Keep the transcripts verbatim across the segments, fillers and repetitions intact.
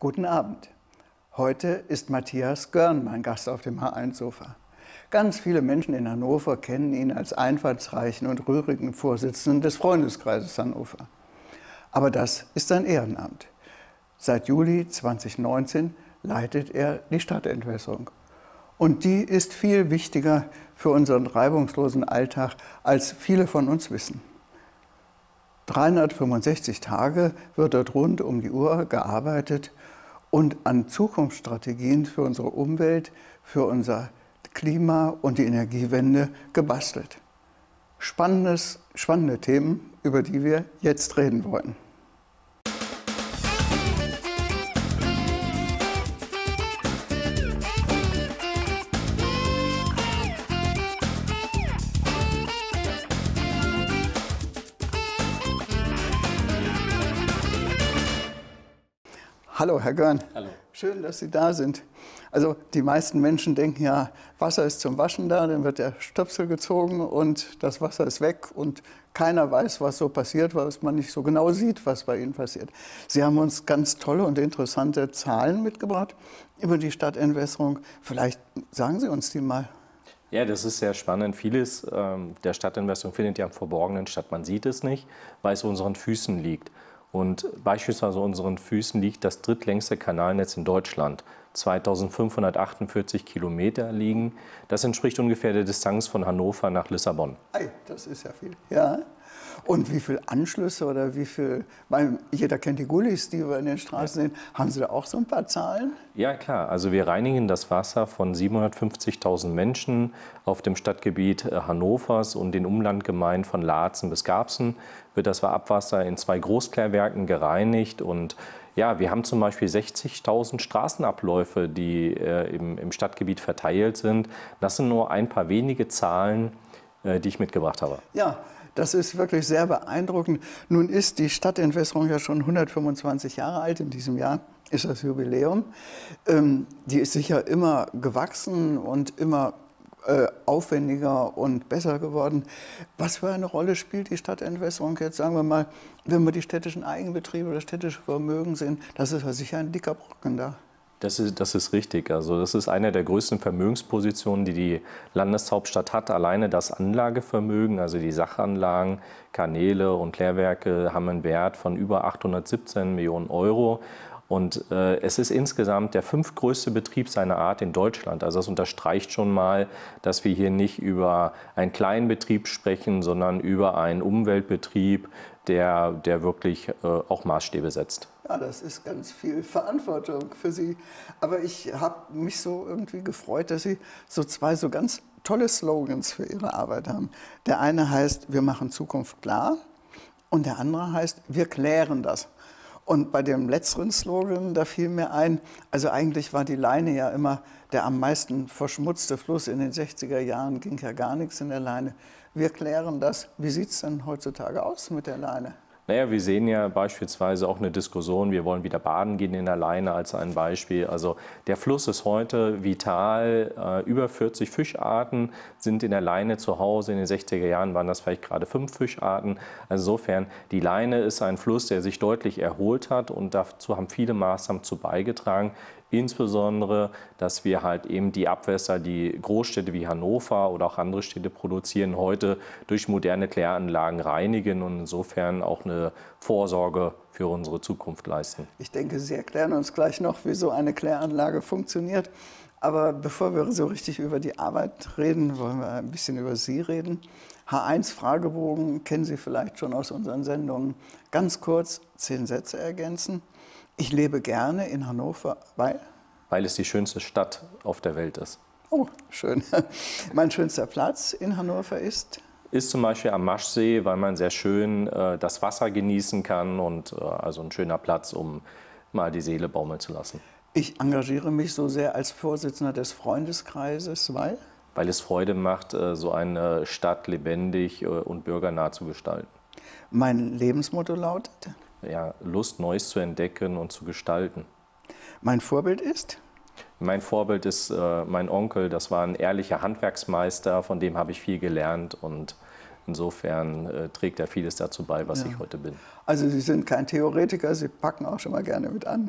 Guten Abend. Heute ist Matthias Görn mein Gast auf dem H eins Sofa. Ganz viele Menschen in Hannover kennen ihn als einfallsreichen und rührigen Vorsitzenden des Freundeskreises Hannover. Aber das ist sein Ehrenamt. Seit Juli zweitausendneunzehn leitet er die Stadtentwässerung. Und die ist viel wichtiger für unseren reibungslosen Alltag, als viele von uns wissen. dreihundertfünfundsechzig Tage wird dort rund um die Uhr gearbeitet und an Zukunftsstrategien für unsere Umwelt, für unser Klima und die Energiewende gebastelt. Spannendes, spannende Themen, über die wir jetzt reden wollen. Hallo, Herr Görn. Hallo. Schön, dass Sie da sind. Also die meisten Menschen denken ja, Wasser ist zum Waschen da, dann wird der Stöpsel gezogen und das Wasser ist weg und keiner weiß, was so passiert, was man nicht so genau sieht, was bei Ihnen passiert. Sie haben uns ganz tolle und interessante Zahlen mitgebracht über die Stadtentwässerung. Vielleicht sagen Sie uns die mal. Ja, das ist sehr spannend. Vieles ähm, der Stadtentwässerung findet ja im Verborgenen statt. Man sieht es nicht, weil es an unseren Füßen liegt. Und beispielsweise an unseren Füßen liegt das drittlängste Kanalnetz in Deutschland. zweitausendfünfhundertachtundvierzig Kilometer liegen. Das entspricht ungefähr der Distanz von Hannover nach Lissabon. Ei, das ist ja viel. Ja. Und wie viele Anschlüsse oder wie viel, weil jeder kennt die Gullis, die wir in den Straßen sehen. Haben Sie da auch so ein paar Zahlen? Ja, klar. Also wir reinigen das Wasser von siebenhundertfünfzigtausend Menschen auf dem Stadtgebiet Hannovers und den Umlandgemeinden von Laatzen bis Garbsen wird das Abwasser in zwei Großklärwerken gereinigt. Und ja, wir haben zum Beispiel sechzigtausend Straßenabläufe, die äh, im, im Stadtgebiet verteilt sind. Das sind nur ein paar wenige Zahlen, äh, die ich mitgebracht habe. Ja, das ist wirklich sehr beeindruckend. Nun ist die Stadtentwässerung ja schon hundertfünfundzwanzig Jahre alt. In diesem Jahr ist das Jubiläum. Ähm, die ist sicher immer gewachsen und immer äh, aufwendiger und besser geworden. Was für eine Rolle spielt die Stadtentwässerung jetzt, sagen wir mal, wenn wir die städtischen Eigenbetriebe oder städtische Vermögen sehen? Das ist ja sicher ein dicker Brocken da. Das ist, das ist richtig. Also das ist eine der größten Vermögenspositionen, die die Landeshauptstadt hat. Alleine das Anlagevermögen, also die Sachanlagen, Kanäle und Klärwerke haben einen Wert von über achthundertsiebzehn Millionen Euro. Und äh, es ist insgesamt der fünftgrößte Betrieb seiner Art in Deutschland. Also das unterstreicht schon mal, dass wir hier nicht über einen kleinen Betrieb sprechen, sondern über einen Umweltbetrieb, der, der wirklich äh, auch Maßstäbe setzt. Ja, das ist ganz viel Verantwortung für Sie. Aber ich habe mich so irgendwie gefreut, dass Sie so zwei so ganz tolle Slogans für Ihre Arbeit haben. Der eine heißt, wir machen Zukunft klar und der andere heißt, wir klären das. Und bei dem letzteren Slogan, da fiel mir ein, also eigentlich war die Leine ja immer der am meisten verschmutzte Fluss. In den sechziger Jahren ging ja gar nichts in der Leine. Wir klären das. Wie sieht es denn heutzutage aus mit der Leine? Naja, wir sehen ja beispielsweise auch eine Diskussion, wir wollen wieder baden gehen in der Leine als ein Beispiel. Also der Fluss ist heute vital, äh, über vierzig Fischarten sind in der Leine zu Hause. In den sechziger Jahren waren das vielleicht gerade fünf Fischarten. Also insofern, die Leine ist ein Fluss, der sich deutlich erholt hat und dazu haben viele Maßnahmen zu beigetragen. Insbesondere, dass wir halt eben die Abwässer, die Großstädte wie Hannover oder auch andere Städte produzieren, heute durch moderne Kläranlagen reinigen und insofern auch eine Vorsorge für unsere Zukunft leisten. Ich denke, Sie erklären uns gleich noch, wie so eine Kläranlage funktioniert. Aber bevor wir so richtig über die Arbeit reden, wollen wir ein bisschen über Sie reden. H eins Fragebogen kennen Sie vielleicht schon aus unseren Sendungen. Ganz kurz zehn Sätze ergänzen. Ich lebe gerne in Hannover, weil? Weil es die schönste Stadt auf der Welt ist. Oh, schön. Mein schönster Platz in Hannover ist? Ist zum Beispiel am Maschsee, weil man sehr schön äh, das Wasser genießen kann und äh, also ein schöner Platz, um mal die Seele baumeln zu lassen. Ich engagiere mich so sehr als Vorsitzender des Freundeskreises, weil? Weil es Freude macht, äh, so eine Stadt lebendig äh, und bürgernah zu gestalten. Mein Lebensmotto lautet? Ja, Lust, Neues zu entdecken und zu gestalten. Mein Vorbild ist? Mein Vorbild ist äh, mein Onkel. Das war ein ehrlicher Handwerksmeister, von dem habe ich viel gelernt und insofern äh, trägt er vieles dazu bei, was ja. ich heute bin. Also Sie sind kein Theoretiker, Sie packen auch schon mal gerne mit an, ne?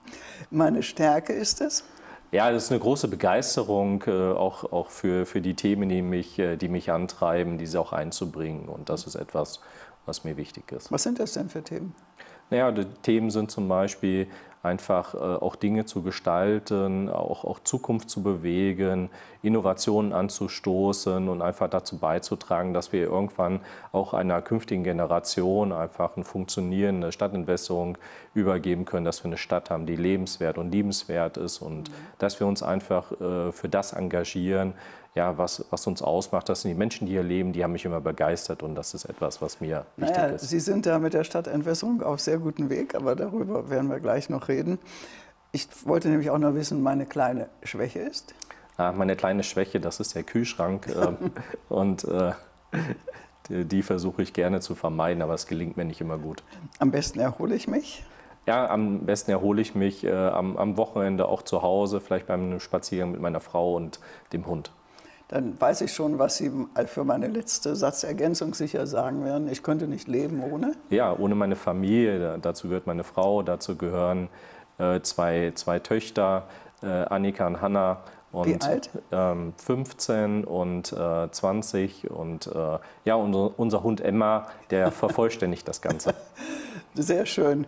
Meine Stärke ist es? Ja, das ist eine große Begeisterung, äh, auch, auch für, für die Themen, die mich, äh, die mich antreiben, diese auch einzubringen. Und das ist etwas, was mir wichtig ist. Was sind das denn für Themen? Naja, die Themen sind zum Beispiel einfach äh, auch Dinge zu gestalten, auch, auch Zukunft zu bewegen, Innovationen anzustoßen und einfach dazu beizutragen, dass wir irgendwann auch einer künftigen Generation einfach eine funktionierende Stadtentwässerung übergeben können, dass wir eine Stadt haben, die lebenswert und liebenswert ist und mhm. dass wir uns einfach äh, für das engagieren, ja, was, was uns ausmacht. Das sind die Menschen, die hier leben, die haben mich immer begeistert und das ist etwas, was mir wichtig naja, ist. Sie sind da mit der Stadtentwässerung auf sehr gutem Weg, aber darüber werden wir gleich noch reden. Ich wollte nämlich auch noch wissen, meine kleine Schwäche ist? Ah, meine kleine Schwäche, das ist der Kühlschrank äh, und äh, die, die versuche ich gerne zu vermeiden, aber es gelingt mir nicht immer gut. Am besten erhole ich mich? Ja, am besten erhole ich mich äh, am, am Wochenende auch zu Hause, vielleicht beim Spaziergang mit meiner Frau und dem Hund. Dann weiß ich schon, was Sie für meine letzte Satzergänzung sicher sagen werden. Ich könnte nicht leben ohne? Ja, ohne meine Familie. Dazu gehört meine Frau, dazu gehören äh, zwei, zwei Töchter, äh, Annika und Hanna. Und, Wie alt? Ähm, fünfzehn und äh, zwanzig. Und äh, ja, unser, unser Hund Emma, der vervollständigt das Ganze. Sehr schön.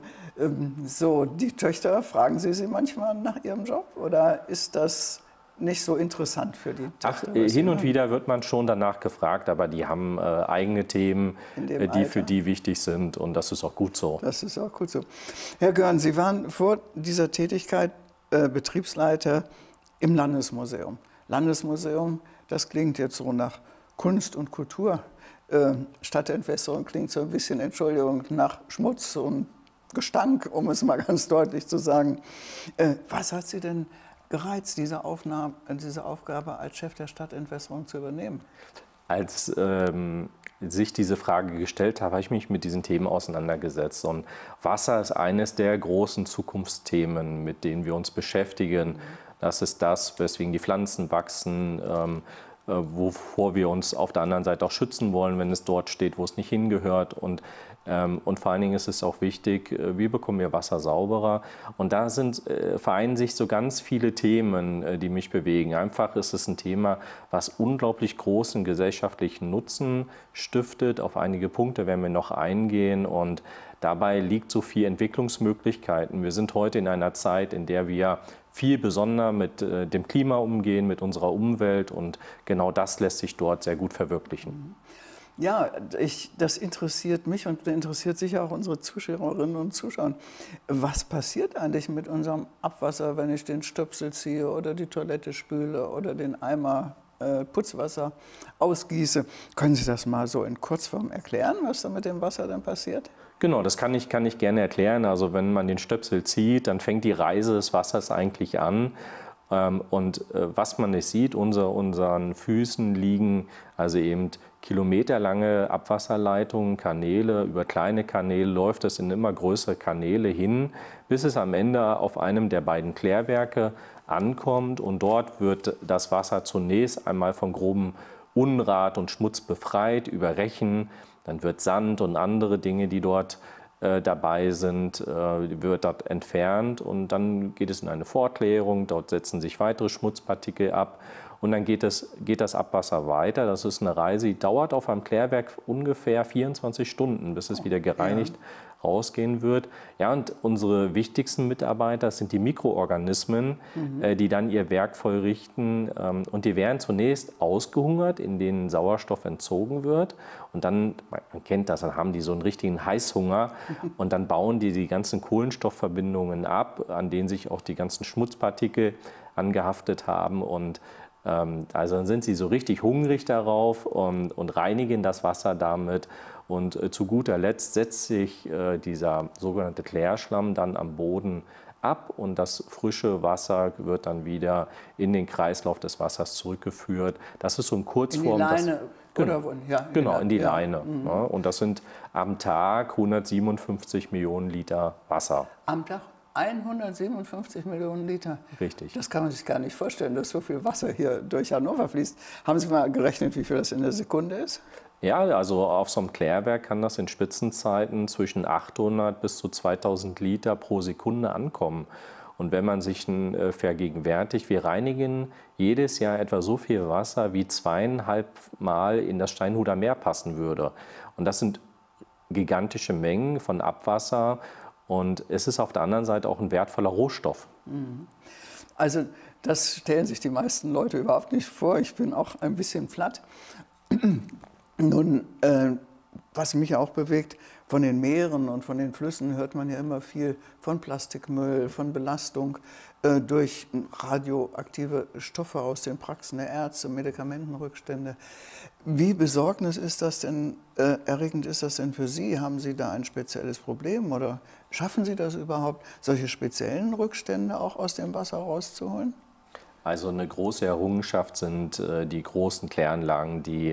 So, die Töchter, fragen Sie sie manchmal nach ihrem Job oder ist das nicht so interessant für die Töchter? Ach, hin und wieder wird man schon danach gefragt, aber die haben äh, eigene Themen, äh, die für die wichtig sind und das ist auch gut so. Das ist auch gut so. Herr Görn, Sie waren vor dieser Tätigkeit äh, Betriebsleiter im Landesmuseum. Landesmuseum, das klingt jetzt so nach Kunst und Kultur. Äh, Stadtentwässerung klingt so ein bisschen, Entschuldigung, nach Schmutz und Gestank, um es mal ganz deutlich zu sagen. Äh, was hat Sie denn gereizt, diese, Aufnahme, diese Aufgabe als Chef der Stadtentwässerung zu übernehmen? Als ähm, sich diese Frage gestellt habe, habe ich mich mit diesen Themen auseinandergesetzt. Und Wasser ist eines der großen Zukunftsthemen, mit denen wir uns beschäftigen. Das ist das, weswegen die Pflanzen wachsen, ähm, äh, wovor wir uns auf der anderen Seite auch schützen wollen, wenn es dort steht, wo es nicht hingehört. Und Ähm, und vor allen Dingen ist es auch wichtig, äh, wie bekommen wir Wasser sauberer? Und da sind, äh, vereinen sich so ganz viele Themen, äh, die mich bewegen. Einfach ist es ein Thema, was unglaublich großen gesellschaftlichen Nutzen stiftet. Auf einige Punkte werden wir noch eingehen und dabei liegt so viel Entwicklungsmöglichkeiten. Wir sind heute in einer Zeit, in der wir viel besonder mit äh, dem Klima umgehen, mit unserer Umwelt und genau das lässt sich dort sehr gut verwirklichen. Ja, ich, das interessiert mich und interessiert sicher auch unsere Zuschauerinnen und Zuschauer. Was passiert eigentlich mit unserem Abwasser, wenn ich den Stöpsel ziehe oder die Toilette spüle oder den Eimer äh, Putzwasser ausgieße? Können Sie das mal so in Kurzform erklären, was da mit dem Wasser dann passiert? Genau, das kann ich, kann ich gerne erklären. Also wenn man den Stöpsel zieht, dann fängt die Reise des Wassers eigentlich an. Und was man nicht sieht, unter unseren Füßen liegen also eben kilometerlange Abwasserleitungen, Kanäle. Über kleine Kanäle läuft es in immer größere Kanäle hin, bis es am Ende auf einem der beiden Klärwerke ankommt. Und dort wird das Wasser zunächst einmal von grobem Unrat und Schmutz befreit, über Rechen. Dann wird Sand und andere Dinge, die dort äh, dabei sind, äh, wird dort entfernt und dann geht es in eine Vorklärung. Dort setzen sich weitere Schmutzpartikel ab und dann geht, es, geht das Abwasser weiter. Das ist eine Reise, die dauert auf einem Klärwerk ungefähr vierundzwanzig Stunden, bis es wieder gereinigt ja. rausgehen wird. Ja, und unsere wichtigsten Mitarbeiter sind die Mikroorganismen, mhm. äh, die dann ihr Werk vollrichten. Ähm, und die werden zunächst ausgehungert, in denen Sauerstoff entzogen wird. Und dann, man kennt das, dann haben die so einen richtigen Heißhunger. Mhm. Und dann bauen die die ganzen Kohlenstoffverbindungen ab, an denen sich auch die ganzen Schmutzpartikel angehaftet haben. Und ähm, also dann sind sie so richtig hungrig darauf und, und reinigen das Wasser damit. Und äh, zu guter Letzt setzt sich äh, dieser sogenannte Klärschlamm dann am Boden ab und das frische Wasser wird dann wieder in den Kreislauf des Wassers zurückgeführt. Das ist so in Kurzform. In die Leine das, genau, oder wo? Ja, genau, in die ja. Leine. Mhm. Ne? Und das sind am Tag hundertsiebenundfünfzig Millionen Liter Wasser. Am Tag hundertsiebenundfünfzig Millionen Liter. Richtig. Das kann man sich gar nicht vorstellen, dass so viel Wasser hier durch Hannover fließt. Haben Sie mal gerechnet, wie viel das in der Sekunde ist? Ja, also auf so einem Klärwerk kann das in Spitzenzeiten zwischen achthundert bis zu zweitausend Liter pro Sekunde ankommen. Und wenn man sich äh, vergegenwärtigt, wir reinigen jedes Jahr etwa so viel Wasser, wie zweieinhalb Mal in das Steinhuder Meer passen würde. Und das sind gigantische Mengen von Abwasser. Und es ist auf der anderen Seite auch ein wertvoller Rohstoff. Also das stellen sich die meisten Leute überhaupt nicht vor. Ich bin auch ein bisschen platt. Nun, äh, was mich auch bewegt, von den Meeren und von den Flüssen hört man ja immer viel von Plastikmüll, von Belastung äh, durch radioaktive Stoffe aus den Praxen der Ärzte, Medikamentenrückstände. Wie besorgnis ist das denn, äh, erregend ist das denn für Sie? Haben Sie da ein spezielles Problem oder schaffen Sie das überhaupt, solche speziellen Rückstände auch aus dem Wasser rauszuholen? Also eine große Errungenschaft sind äh, die großen Kläranlagen, die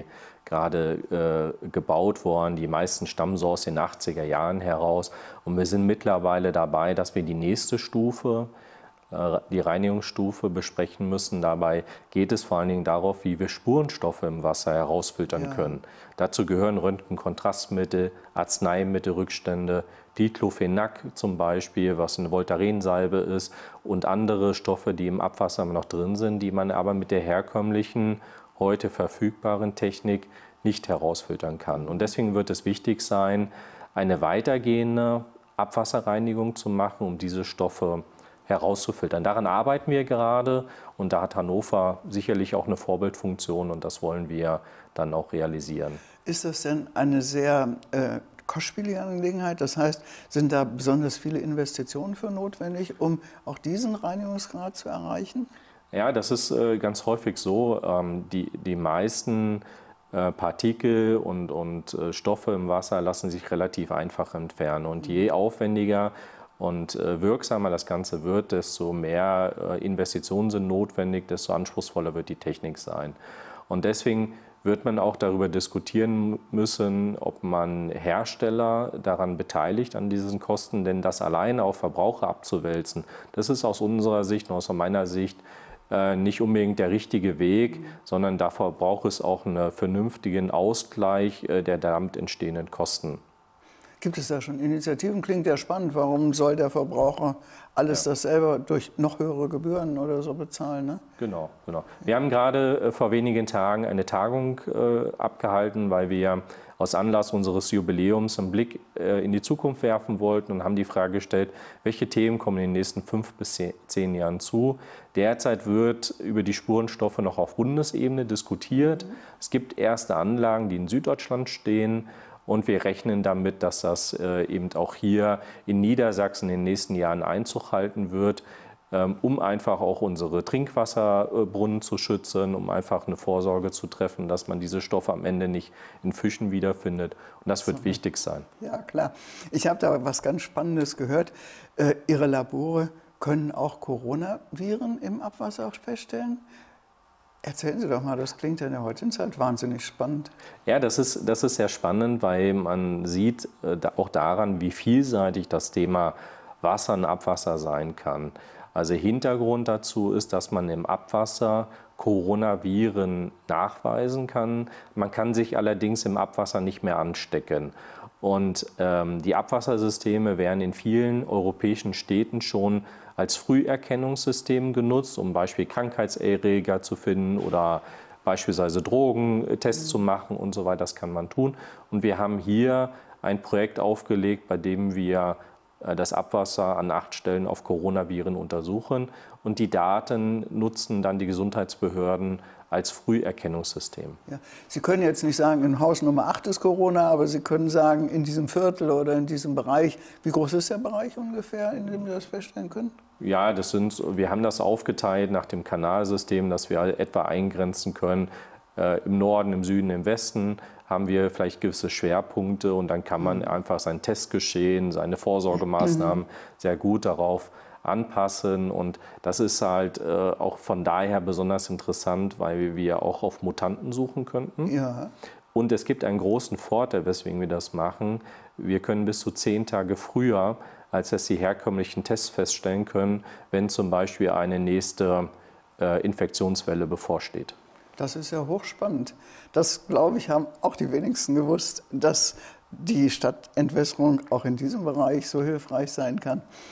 gerade äh, gebaut wurden. Die meisten stammen so aus den achtziger Jahren heraus. Und wir sind mittlerweile dabei, dass wir die nächste Stufe, äh, die Reinigungsstufe besprechen müssen. Dabei geht es vor allen Dingen darauf, wie wir Spurenstoffe im Wasser herausfiltern ja. können. Dazu gehören Röntgenkontrastmittel, Arzneimittelrückstände, Diclofenac zum Beispiel, was eine Voltarensalbe ist, und andere Stoffe, die im Abwasser noch drin sind, die man aber mit der herkömmlichen, heute verfügbaren Technik nicht herausfiltern kann. Und deswegen wird es wichtig sein, eine weitergehende Abwasserreinigung zu machen, um diese Stoffe herauszufiltern. Daran arbeiten wir gerade und da hat Hannover sicherlich auch eine Vorbildfunktion und das wollen wir dann auch realisieren. Ist das denn eine sehr äh, kostspielige Angelegenheit? Das heißt, sind da besonders viele Investitionen für notwendig, um auch diesen Reinigungsgrad zu erreichen? Ja, das ist äh, ganz häufig so. Ähm, die, die meisten äh, Partikel und, und äh, Stoffe im Wasser lassen sich relativ einfach entfernen. Und je aufwendiger und äh, wirksamer das Ganze wird, desto mehr äh, Investitionen sind notwendig, desto anspruchsvoller wird die Technik sein. Und deswegen wird man auch darüber diskutieren müssen, ob man Hersteller daran beteiligt, an diesen Kosten, denn das alleine auf Verbraucher abzuwälzen, das ist aus unserer Sicht und aus meiner Sicht nicht unbedingt der richtige Weg, sondern dafür braucht es auch einen vernünftigen Ausgleich der damit entstehenden Kosten. Gibt es da schon Initiativen? Klingt ja spannend. Warum soll der Verbraucher alles ja. das selber durch noch höhere Gebühren oder so bezahlen? Ne? Genau, genau. Wir haben gerade äh, vor wenigen Tagen eine Tagung äh, abgehalten, weil wir aus Anlass unseres Jubiläums einen Blick äh, in die Zukunft werfen wollten und haben die Frage gestellt, welche Themen kommen in den nächsten fünf bis zehn Jahren zu. Derzeit wird über die Spurenstoffe noch auf Bundesebene diskutiert. Mhm. Es gibt erste Anlagen, die in Süddeutschland stehen. Und wir rechnen damit, dass das äh, eben auch hier in Niedersachsen in den nächsten Jahren Einzug halten wird, ähm, um einfach auch unsere Trinkwasserbrunnen zu schützen, um einfach eine Vorsorge zu treffen, dass man diese Stoffe am Ende nicht in Fischen wiederfindet. Und das wird so wichtig sein. Ja, klar. Ich habe da was ganz Spannendes gehört. Äh, Ihre Labore können auch Coronaviren im Abwasser feststellen. Erzählen Sie doch mal, das klingt ja in der heutigen Zeit wahnsinnig spannend. Ja, das ist, das ist sehr spannend, weil man sieht äh, auch daran, wie vielseitig das Thema Wasser und Abwasser sein kann. Also Hintergrund dazu ist, dass man im Abwasser Coronaviren nachweisen kann. Man kann sich allerdings im Abwasser nicht mehr anstecken. Und ähm, die Abwassersysteme werden in vielen europäischen Städten schon als Früherkennungssystem genutzt, um Beispiel Krankheitserreger zu finden oder beispielsweise Drogentests mhm. zu machen und so weiter. Das kann man tun. Und wir haben hier ein Projekt aufgelegt, bei dem wir das Abwasser an acht Stellen auf Coronaviren untersuchen. Und die Daten nutzen dann die Gesundheitsbehörden als Früherkennungssystem. Ja. Sie können jetzt nicht sagen, in Haus Nummer acht ist Corona, aber Sie können sagen, in diesem Viertel oder in diesem Bereich. Wie groß ist der Bereich ungefähr, in dem wir das feststellen können? Ja, das sind, wir haben das aufgeteilt nach dem Kanalsystem, dass wir etwa eingrenzen können. Äh, im Norden, im Süden, im Westen haben wir vielleicht gewisse Schwerpunkte und dann kann man einfach sein Testgeschehen, seine Vorsorgemaßnahmen sehr gut darauf anpassen. Und das ist halt äh, auch von daher besonders interessant, weil wir auch auf Mutanten suchen könnten. Ja. Und es gibt einen großen Vorteil, weswegen wir das machen. Wir können bis zu zehn Tage früher, als das die herkömmlichen Tests feststellen können, wenn zum Beispiel eine nächste äh, Infektionswelle bevorsteht. Das ist ja hochspannend. Das, glaube ich, haben auch die wenigsten gewusst, dass die Stadtentwässerung auch in diesem Bereich so hilfreich sein kann.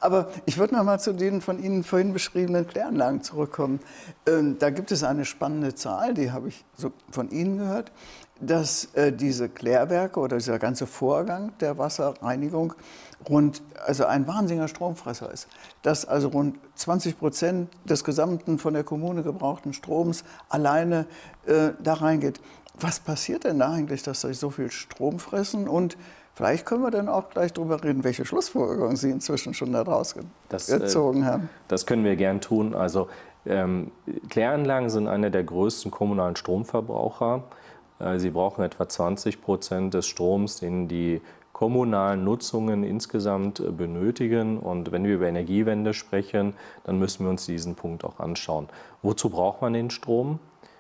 Aber ich würde noch mal zu den von Ihnen vorhin beschriebenen Kläranlagen zurückkommen. Ähm, da gibt es eine spannende Zahl, die habe ich so von Ihnen gehört, dass äh, diese Klärwerke oder dieser ganze Vorgang der Wasserreinigung rund, also ein wahnsinniger Stromfresser ist. Dass also rund zwanzig Prozent des gesamten von der Kommune gebrauchten Stroms alleine äh, da reingeht. Was passiert denn da eigentlich, dass sie so viel Strom fressen? Und vielleicht können wir dann auch gleich darüber reden, welche Schlussfolgerungen Sie inzwischen schon daraus das, gezogen äh, haben. Das können wir gern tun. Also ähm, Kläranlagen sind einer der größten kommunalen Stromverbraucher. Äh, sie brauchen etwa zwanzig Prozent des Stroms, den die kommunalen Nutzungen insgesamt äh, benötigen. Und wenn wir über Energiewende sprechen, dann müssen wir uns diesen Punkt auch anschauen. Wozu braucht man den Strom?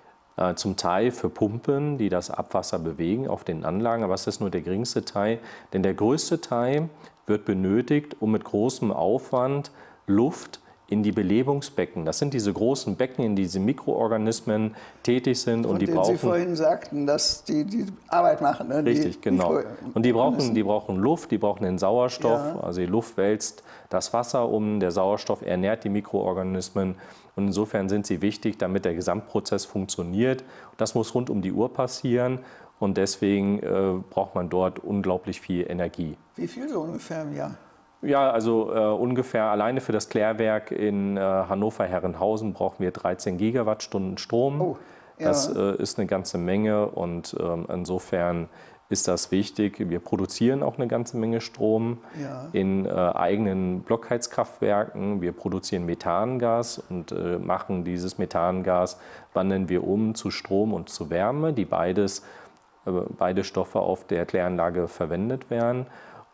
Zum Teil für Pumpen, die das Abwasser bewegen auf den Anlagen, aber es ist nur der geringste Teil, denn der größte Teil wird benötigt, um mit großem Aufwand Luft in die Belebungsbecken, das sind diese großen Becken, in denen diese Mikroorganismen tätig sind. Und die brauchen, Sie vorhin sagten, dass die die Arbeit machen. Ne? Richtig, die genau. Und die brauchen, die brauchen Luft, die brauchen den Sauerstoff. Ja. Also die Luft wälzt das Wasser um, der Sauerstoff ernährt die Mikroorganismen. Und insofern sind sie wichtig, damit der Gesamtprozess funktioniert. Das muss rund um die Uhr passieren. Und deswegen äh, braucht man dort unglaublich viel Energie. Wie viel so ungefähr im Jahr? Ja, also äh, ungefähr alleine für das Klärwerk in äh, Hannover-Herrenhausen brauchen wir dreizehn Gigawattstunden Strom. Oh, ja. Das äh, ist eine ganze Menge und ähm, insofern ist das wichtig. Wir produzieren auch eine ganze Menge Strom Ja. in äh, eigenen Blockheizkraftwerken. Wir produzieren Methangas und äh, machen dieses Methangas, wandeln wir um zu Strom und zu Wärme, die beides, äh, beide Stoffe auf der Kläranlage verwendet werden.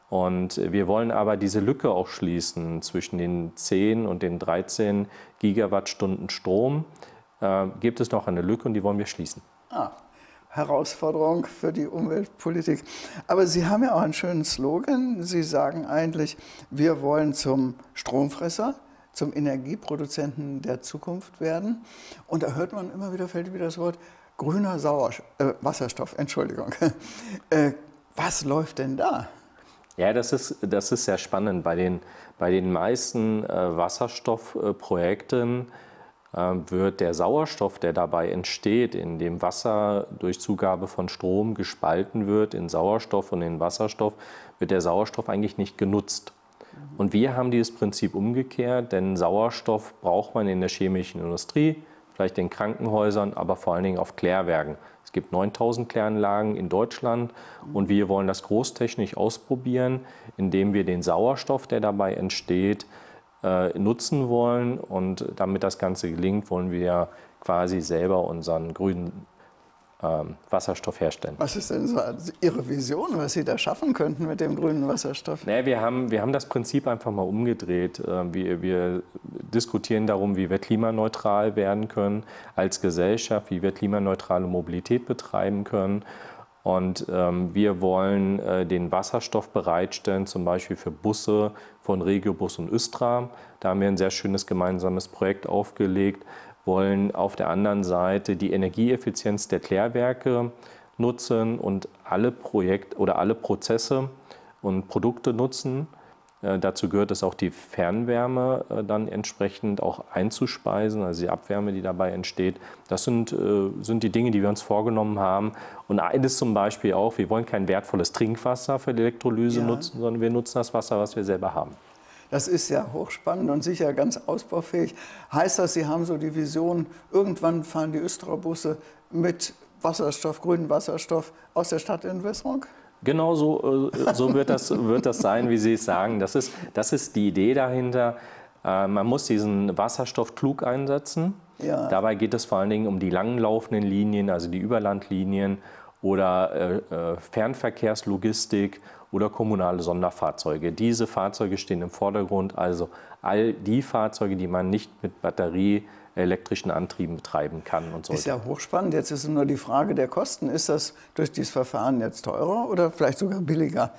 Und wir wollen aber diese Lücke auch schließen zwischen den zehn und den dreizehn Gigawattstunden Strom. Äh, gibt es noch eine Lücke und die wollen wir schließen. Ah, Herausforderung für die Umweltpolitik. Aber Sie haben ja auch einen schönen Slogan. Sie sagen eigentlich, wir wollen zum Stromfresser, zum Energieproduzenten der Zukunft werden. Und da hört man immer wieder, fällt wieder das Wort grüner Sauerstoff, äh, Wasserstoff, Entschuldigung. äh, was läuft denn da? Ja, das ist, das ist sehr spannend. Bei den, bei den meisten äh, Wasserstoffprojekten äh, wird der Sauerstoff, der dabei entsteht, in dem Wasser durch Zugabe von Strom gespalten wird in Sauerstoff und in Wasserstoff, wird der Sauerstoff eigentlich nicht genutzt. Und wir haben dieses Prinzip umgekehrt, denn Sauerstoff braucht man in der chemischen Industrie, vielleicht in Krankenhäusern, aber vor allen Dingen auf Klärwerken. Es gibt neuntausend Kläranlagen in Deutschland und wir wollen das großtechnisch ausprobieren, indem wir den Sauerstoff, der dabei entsteht, äh, nutzen wollen. Und damit das Ganze gelingt, wollen wir quasi selber unseren grünen ähm, Wasserstoff herstellen. Was ist denn so Ihre Vision, was Sie da schaffen könnten mit dem grünen Wasserstoff? Naja, wir haben, wir haben das Prinzip einfach mal umgedreht. Wir, wir diskutieren darum, wie wir klimaneutral werden können als Gesellschaft, wie wir klimaneutrale Mobilität betreiben können. Und ähm, wir wollen äh, den Wasserstoff bereitstellen, zum Beispiel für Busse von Regiobus und Östra. Da haben wir ein sehr schönes gemeinsames Projekt aufgelegt, wollen auf der anderen Seite die Energieeffizienz der Klärwerke nutzen und alle Projekt oder alle Prozesse und Produkte nutzen. Äh, dazu gehört es auch, die Fernwärme äh, dann entsprechend auch einzuspeisen, also die Abwärme, die dabei entsteht. Das sind, äh, sind die Dinge, die wir uns vorgenommen haben. Und eines zum Beispiel auch, wir wollen kein wertvolles Trinkwasser für die Elektrolyse Ja. nutzen, sondern wir nutzen das Wasser, was wir selber haben. Das ist ja hochspannend und sicher ganz ausbaufähig. Heißt das, Sie haben so die Vision, irgendwann fahren die Östra-Busse mit Wasserstoff, grünen Wasserstoff aus der Stadtentwässerung? Genau so, so wird, das, wird das sein, wie Sie es sagen. Das ist, das ist die Idee dahinter. Man muss diesen Wasserstoff klug einsetzen. Ja. Dabei geht es vor allen Dingen um die langlaufenden Linien, also die Überlandlinien oder äh, Fernverkehrslogistik oder kommunale Sonderfahrzeuge. Diese Fahrzeuge stehen im Vordergrund, also all die Fahrzeuge, die man nicht mit batterieelektrischen Antrieben betreiben kann und sollte. Ist ja hochspannend. Jetzt ist nur die Frage der Kosten. Ist das durch dieses Verfahren jetzt teurer oder vielleicht sogar billiger?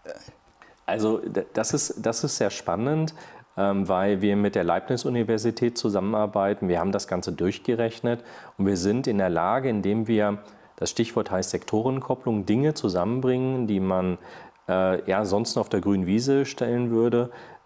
Also das ist, das ist sehr spannend, weil wir mit der Leibniz-Universität zusammenarbeiten. Wir haben das Ganze durchgerechnet und wir sind in der Lage, indem wir, das Stichwort heißt Sektorenkopplung, Dinge zusammenbringen, die man äh, ja, sonst auf der grünen Wiese stellen würde,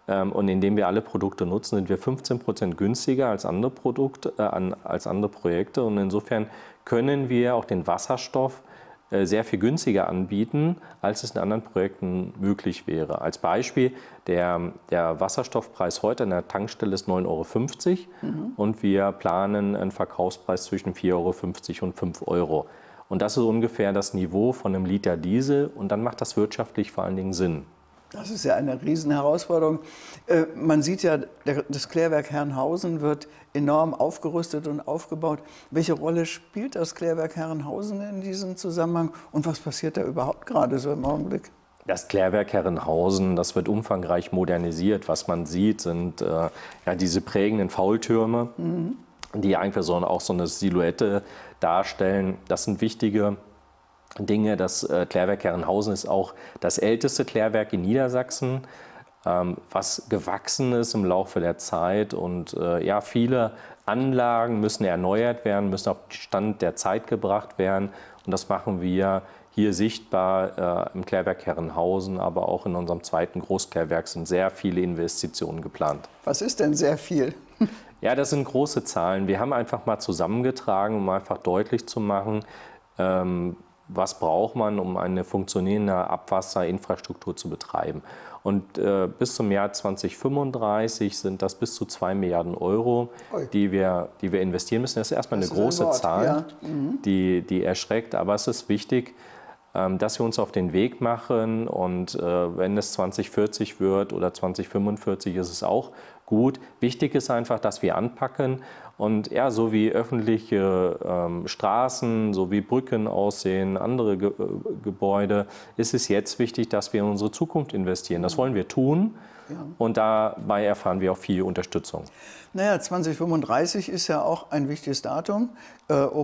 Und indem wir alle Produkte nutzen, sind wir fünfzehn Prozent günstiger als andere Produkte, äh, als andere Projekte. Und insofern können wir auch den Wasserstoff äh, sehr viel günstiger anbieten, als es in anderen Projekten möglich wäre. Als Beispiel, der, der Wasserstoffpreis heute an der Tankstelle ist neun Euro fünfzig mhm. und wir planen einen Verkaufspreis zwischen vier Euro fünfzig und fünf Euro. Und das ist ungefähr das Niveau von einem Liter Diesel und dann macht das wirtschaftlich vor allen Dingen Sinn. Das ist ja eine Riesenherausforderung. Äh, man sieht ja, der, das Klärwerk Herrenhausen wird enorm aufgerüstet und aufgebaut. Welche Rolle spielt das Klärwerk Herrenhausen in diesem Zusammenhang und was passiert da überhaupt gerade so im Augenblick? Das Klärwerk Herrenhausen, das wird umfangreich modernisiert. Was man sieht, sind äh, ja, diese prägenden Faultürme, mhm. die einfach so, auch so eine Silhouette darstellen. Das sind wichtige Dinge. Das äh, Klärwerk Herrenhausen ist auch das älteste Klärwerk in Niedersachsen, ähm, was gewachsen ist im Laufe der Zeit. Und äh, ja, viele Anlagen müssen erneuert werden, müssen auf den Stand der Zeit gebracht werden. Und das machen wir hier sichtbar äh, im Klärwerk Herrenhausen, aber auch in unserem zweiten Großklärwerk sind sehr viele Investitionen geplant. Was ist denn sehr viel? Ja, das sind große Zahlen. Wir haben einfach mal zusammengetragen, um einfach deutlich zu machen, ähm, was braucht man, um eine funktionierende Abwasserinfrastruktur zu betreiben. Und äh, bis zum Jahr zweitausendfünfunddreißig sind das bis zu zwei Milliarden Euro, die wir, die wir investieren müssen. Das ist erstmal das eine große ein Zahl, ja. mhm. die, die erschreckt. Aber es ist wichtig, ähm, dass wir uns auf den Weg machen. Und äh, wenn es zweitausendvierzig wird oder zweitausendfünfundvierzig, ist es auch gut. Wichtig ist einfach, dass wir anpacken. Und ja, so wie öffentliche ähm, Straßen, so wie Brücken aussehen, andere Ge äh, Gebäude, ist es jetzt wichtig, dass wir in unsere Zukunft investieren. Das wollen wir tun ja. und dabei erfahren wir auch viel Unterstützung. Naja, zweitausendfünfunddreißig ist ja auch ein wichtiges Datum. Äh, O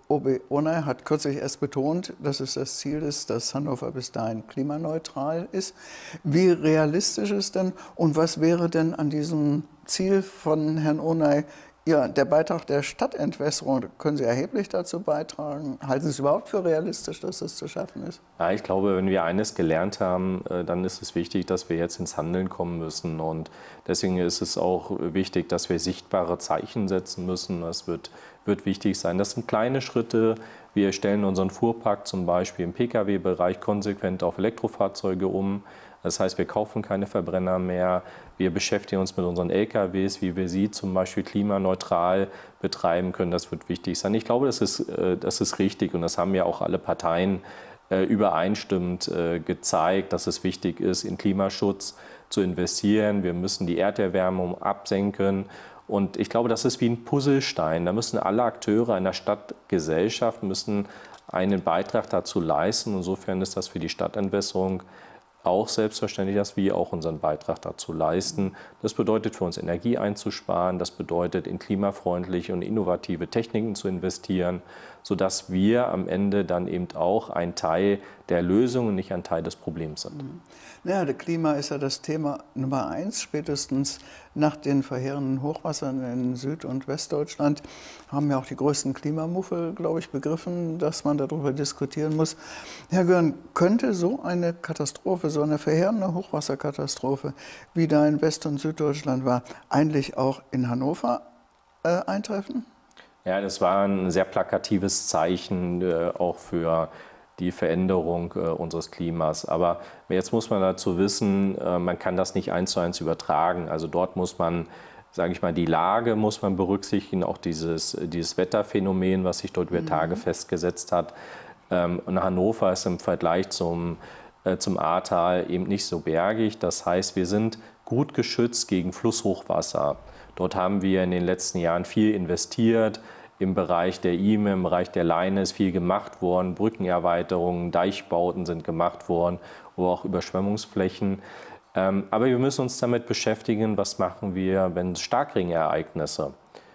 B Onay hat kürzlich erst betont, dass es das Ziel ist, dass Hannover bis dahin klimaneutral ist. Wie realistisch ist denn und was wäre denn an diesem Ziel von Herrn Onay ja, der Beitrag der Stadtentwässerung? Können Sie erheblich dazu beitragen? Halten Sie es überhaupt für realistisch, dass das zu schaffen ist? Ja, ich glaube, wenn wir eines gelernt haben, dann ist es wichtig, dass wir jetzt ins Handeln kommen müssen. Und deswegen ist es auch wichtig, dass wir sichtbare Zeichen setzen müssen. Das wird, wird wichtig sein. Das sind kleine Schritte. Wir stellen unseren Fuhrpark zum Beispiel im Pkw-Bereich konsequent auf Elektrofahrzeuge um. Das heißt, wir kaufen keine Verbrenner mehr. Wir beschäftigen uns mit unseren L K Ws, wie wir sie zum Beispiel klimaneutral betreiben können. Das wird wichtig sein. Ich glaube, das ist, das ist richtig und das haben ja auch alle Parteien übereinstimmend gezeigt, dass es wichtig ist, in Klimaschutz zu investieren. Wir müssen die Erderwärmung absenken. Und ich glaube, das ist wie ein Puzzlestein. Da müssen alle Akteure einer Stadtgesellschaft müssen einen Beitrag dazu leisten. Insofern ist das für die Stadtentwässerung auch selbstverständlich, dass wir auch unseren Beitrag dazu leisten. Das bedeutet für uns, Energie einzusparen, das bedeutet, in klimafreundliche und innovative Techniken zu investieren, sodass wir am Ende dann eben auch ein Teil der Lösung und nicht ein Teil des Problems sind. Naja, das Klima ist ja das Thema Nummer eins. Spätestens nach den verheerenden Hochwassern in Süd- und Westdeutschland haben ja auch die größten Klimamuffel, glaube ich, begriffen, dass man darüber diskutieren muss. Herr Görn, könnte so eine Katastrophe, so eine verheerende Hochwasserkatastrophe, wie da in West- und Süddeutschland war, eigentlich auch in Hannover äh, eintreffen? Ja, das war ein sehr plakatives Zeichen äh, auch für die Veränderung äh, unseres Klimas. Aber jetzt muss man dazu wissen, äh, man kann das nicht eins zu eins übertragen. Also dort muss man, sage ich mal, die Lage muss man berücksichtigen, auch dieses, dieses Wetterphänomen, was sich dort über Tage mhm. festgesetzt hat. Ähm, und Hannover ist im Vergleich zum, äh, zum Ahrtal eben nicht so bergig. Das heißt, wir sind gut geschützt gegen Flusshochwasser. Dort haben wir in den letzten Jahren viel investiert. Im Bereich der I M E, im Bereich der Leine ist viel gemacht worden. Brückenerweiterungen, Deichbauten sind gemacht worden, oder auch Überschwemmungsflächen. Aber wir müssen uns damit beschäftigen, was machen wir, wenn Starkregenereignisse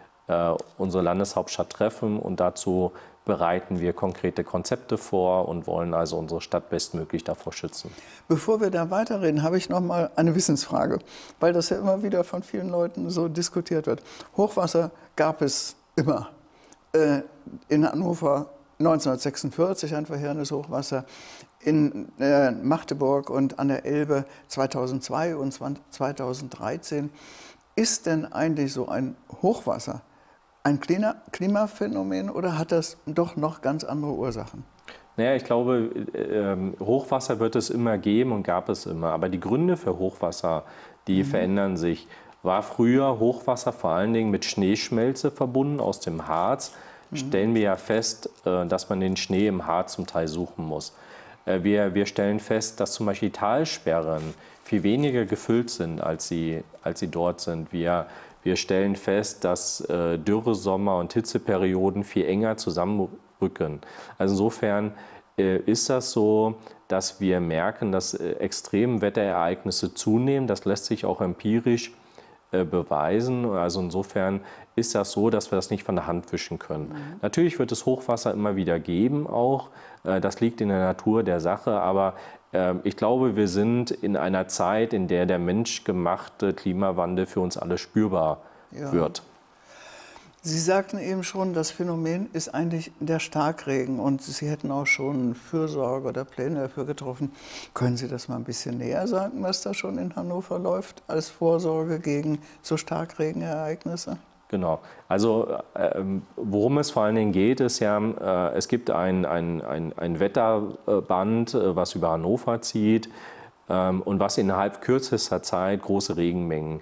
unsere Landeshauptstadt treffen. Und dazu bereiten wir konkrete Konzepte vor und wollen also unsere Stadt bestmöglich davor schützen. Bevor wir da weiterreden, habe ich noch mal eine Wissensfrage, weil das ja immer wieder von vielen Leuten so diskutiert wird. Hochwasser gab es immer. In Hannover neunzehnhundertsechsundvierzig ein verheerendes Hochwasser, in äh, Magdeburg und an der Elbe zweitausendzwei und zweitausenddreizehn. Ist denn eigentlich so ein Hochwasser ein Klima Klimaphänomen oder hat das doch noch ganz andere Ursachen? Naja, ich glaube, äh, Hochwasser wird es immer geben und gab es immer. Aber die Gründe für Hochwasser, die mhm. verändern sich. War früher Hochwasser vor allen Dingen mit Schneeschmelze verbunden aus dem Harz. Mhm. Stellen wir ja fest, äh, dass man den Schnee im Harz zum Teil suchen muss. Äh, wir, wir stellen fest, dass zum Beispiel Talsperren viel weniger gefüllt sind, als sie, als sie dort sind. Wir, wir stellen fest, dass äh, Dürresommer und Hitzeperioden viel enger zusammenrücken. Also insofern äh, ist das so, dass wir merken, dass äh, Extremwetterereignisse zunehmen. Das lässt sich auch empirisch äh, beweisen. Also insofern ist das so, dass wir das nicht von der Hand wischen können. Mhm. Natürlich wird es Hochwasser immer wieder geben auch. Äh, das liegt in der Natur der Sache. Aber äh, ich glaube, wir sind in einer Zeit, in der der menschgemachte Klimawandel für uns alle spürbar ja. wird. Sie sagten eben schon, das Phänomen ist eigentlich der Starkregen und Sie hätten auch schon Fürsorge oder Pläne dafür getroffen. Können Sie das mal ein bisschen näher sagen, was da schon in Hannover läuft als Vorsorge gegen so Starkregenereignisse? Genau. Also äh, worum es vor allen Dingen geht, ist ja, äh, es gibt ein, ein, ein, ein Wetterband, äh, was über Hannover zieht ähm, und was innerhalb kürzester Zeit große Regenmengen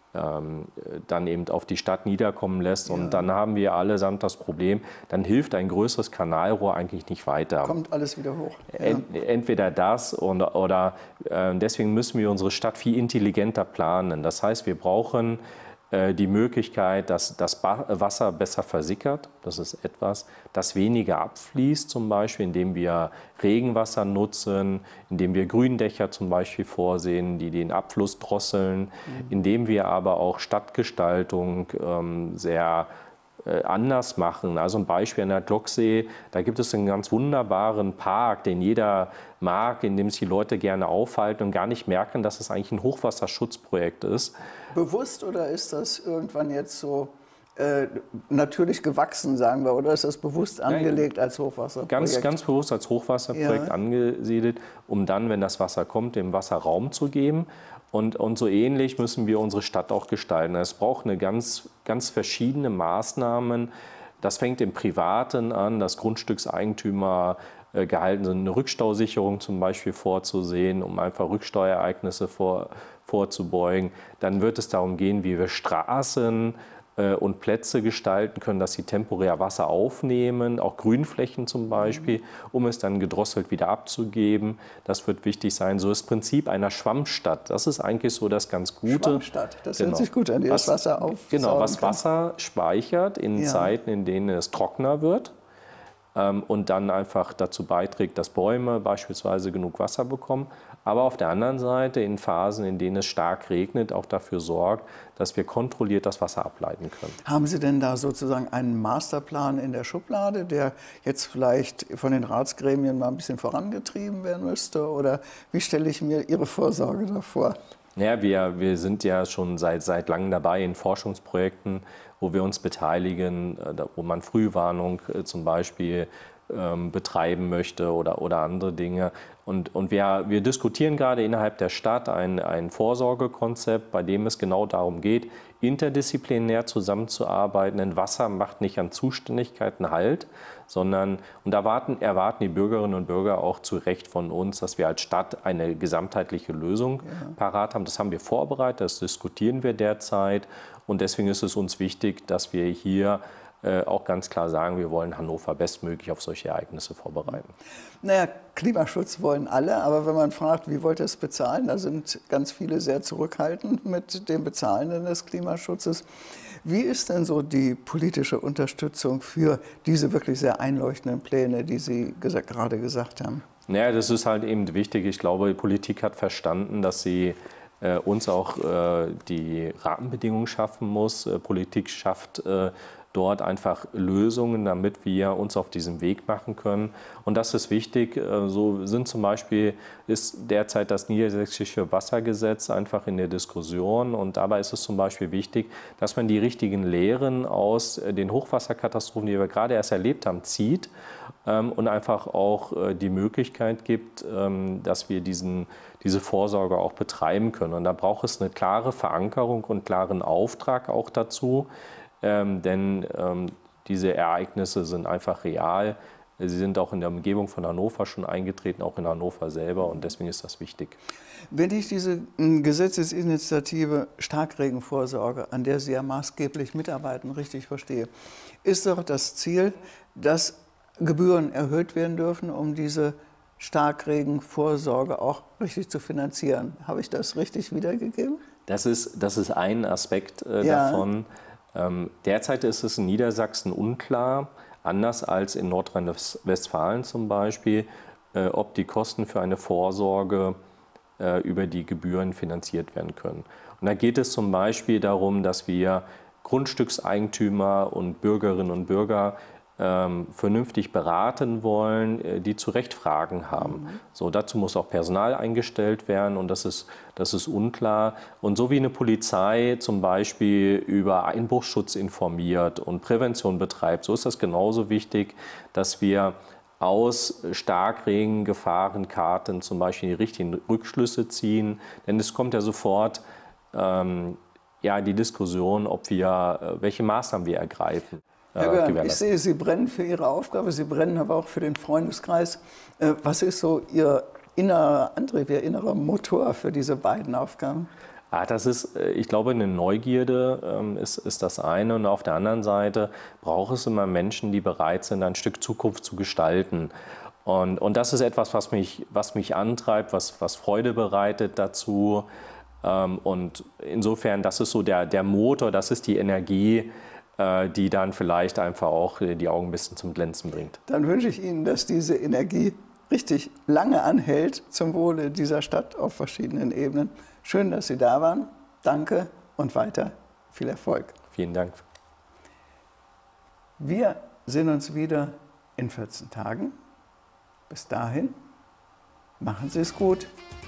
dann eben auf die Stadt niederkommen lässt. Und ja. dann haben wir allesamt das Problem, dann hilft ein größeres Kanalrohr eigentlich nicht weiter. Kommt alles wieder hoch. Ja. Ent, entweder das und, oder äh, deswegen müssen wir unsere Stadt viel intelligenter planen. Das heißt, wir brauchen äh, die Möglichkeit, dass das Wasser besser versickert. Das ist etwas, das weniger abfließt, zum Beispiel, indem wir Regenwasser nutzen, indem wir Gründächer zum Beispiel vorsehen, die den Abfluss drosseln, mhm. indem wir aber auch Stadtgestaltung ähm, sehr äh, anders machen. Also ein Beispiel an der Glocksee, da gibt es einen ganz wunderbaren Park, den jeder mag, in dem sich die Leute gerne aufhalten und gar nicht merken, dass es eigentlich ein Hochwasserschutzprojekt ist. Bewusst oder ist das irgendwann jetzt so äh, natürlich gewachsen, sagen wir, oder ist das bewusst angelegt als Hochwasserprojekt? Ganz, ganz bewusst als Hochwasserprojekt ja. angesiedelt, um dann, wenn das Wasser kommt, dem Wasser Raum zu geben. Und, und so ähnlich müssen wir unsere Stadt auch gestalten. Es braucht eine ganz, ganz verschiedene Maßnahmen. Das fängt im Privaten an, dass Grundstückseigentümer äh, gehalten sind, eine Rückstausicherung zum Beispiel vorzusehen, um einfach Rückstauereignisse vor, vorzubeugen. Dann wird es darum gehen, wie wir Straßen äh, und Plätze gestalten können, dass sie temporär Wasser aufnehmen, auch Grünflächen zum Beispiel, um es dann gedrosselt wieder abzugeben. Das wird wichtig sein. So das Prinzip einer Schwammstadt, das ist eigentlich so das ganz Gute. Schwammstadt, das genau. hört sich gut an, die das Wasser aufsaugen Genau, was kann. Wasser speichert in ja. Zeiten, in denen es trockener wird. Und dann einfach dazu beiträgt, dass Bäume beispielsweise genug Wasser bekommen. Aber auf der anderen Seite in Phasen, in denen es stark regnet, auch dafür sorgt, dass wir kontrolliert das Wasser ableiten können. Haben Sie denn da sozusagen einen Masterplan in der Schublade, der jetzt vielleicht von den Ratsgremien mal ein bisschen vorangetrieben werden müsste? Oder wie stelle ich mir Ihre Vorsorge da vor? Ja, wir, wir sind ja schon seit, seit langem dabei in Forschungsprojekten, wo wir uns beteiligen, wo man Frühwarnung zum Beispiel ähm, betreiben möchte oder, oder andere Dinge. Und, und wir, wir diskutieren gerade innerhalb der Stadt ein, ein Vorsorgekonzept, bei dem es genau darum geht, interdisziplinär zusammenzuarbeiten. Denn Wasser macht nicht an Zuständigkeiten Halt, sondern, und da erwarten, erwarten die Bürgerinnen und Bürger auch zu Recht von uns, dass wir als Stadt eine gesamtheitliche Lösung ja. parat haben. Das haben wir vorbereitet, das diskutieren wir derzeit. Und deswegen ist es uns wichtig, dass wir hier äh, auch ganz klar sagen, wir wollen Hannover bestmöglich auf solche Ereignisse vorbereiten. Naja, Klimaschutz wollen alle, aber wenn man fragt, wie wollt ihr es bezahlen, da sind ganz viele sehr zurückhaltend mit dem Bezahlen des Klimaschutzes. Wie ist denn so die politische Unterstützung für diese wirklich sehr einleuchtenden Pläne, die Sie gesagt, gerade gesagt haben? Naja, das ist halt eben wichtig. Ich glaube, die Politik hat verstanden, dass sie äh, uns auch äh, die Rahmenbedingungen schaffen muss. Äh, Politik schafft äh, dort einfach Lösungen, damit wir uns auf diesen Weg machen können. Und das ist wichtig. So sind zum Beispiel, ist derzeit das niedersächsische Wassergesetz einfach in der Diskussion. Und dabei ist es zum Beispiel wichtig, dass man die richtigen Lehren aus den Hochwasserkatastrophen, die wir gerade erst erlebt haben, zieht und einfach auch die Möglichkeit gibt, dass wir diesen, diese Vorsorge auch betreiben können. Und da braucht es eine klare Verankerung und klaren Auftrag auch dazu. Ähm, denn ähm, diese Ereignisse sind einfach real. Sie sind auch in der Umgebung von Hannover schon eingetreten, auch in Hannover selber, und deswegen ist das wichtig. Wenn ich diese Gesetzesinitiative Starkregenvorsorge, an der Sie ja maßgeblich mitarbeiten, richtig verstehe, ist doch das Ziel, dass Gebühren erhöht werden dürfen, um diese Starkregenvorsorge auch richtig zu finanzieren. Habe ich das richtig wiedergegeben? Das ist, das ist ein Aspekt äh, ja. davon. Ähm, derzeit ist es in Niedersachsen unklar, anders als in Nordrhein-Westfalen zum Beispiel, äh, ob die Kosten für eine Vorsorge äh, über die Gebühren finanziert werden können. Und da geht es zum Beispiel darum, dass wir Grundstückseigentümer und Bürgerinnen und Bürger ähm, vernünftig beraten wollen, äh, die zu Recht Fragen haben. Mhm. So, dazu muss auch Personal eingestellt werden, und das ist, das ist unklar. Und so wie eine Polizei zum Beispiel über Einbruchsschutz informiert und Prävention betreibt, so ist das genauso wichtig, dass wir aus Starkregen-Gefahrenkarten zum Beispiel die richtigen Rückschlüsse ziehen. Denn es kommt ja sofort ähm, ja, die Diskussion, ob wir, welche Maßnahmen wir ergreifen. Herr Görn, ich sehe, Sie brennen für Ihre Aufgabe, Sie brennen aber auch für den Freundeskreis. Was ist so Ihr innerer Antrieb, Ihr innerer Motor für diese beiden Aufgaben? Ah, das ist, ich glaube, eine Neugierde ähm, ist, ist das eine. Und auf der anderen Seite braucht es immer Menschen, die bereit sind, ein Stück Zukunft zu gestalten. Und, und das ist etwas, was mich, was mich antreibt, was, was Freude bereitet dazu. Ähm, und insofern, das ist so der, der Motor, das ist die Energie, die dann vielleicht einfach auch die Augen ein bisschen zum Glänzen bringt. Dann wünsche ich Ihnen, dass diese Energie richtig lange anhält, zum Wohle dieser Stadt auf verschiedenen Ebenen. Schön, dass Sie da waren. Danke und weiter viel Erfolg. Vielen Dank. Wir sehen uns wieder in vierzehn Tagen. Bis dahin, machen Sie es gut.